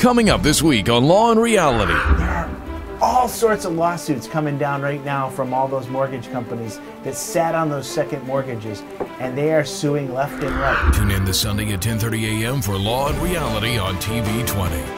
Coming up this week on Law and Reality. There are all sorts of lawsuits coming down right now from all those mortgage companies that sat on those second mortgages, and they are suing left and right. Tune in this Sunday at 10:30 a.m. for Law and Reality on TV 20.